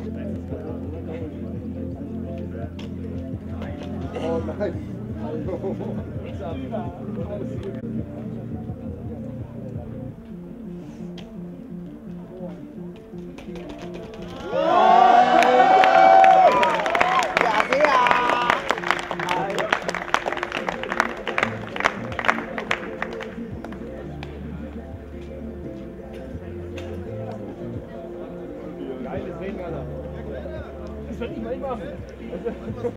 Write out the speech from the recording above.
Oh nein. Geiles Ding, Alter. Das wird ich mal machen.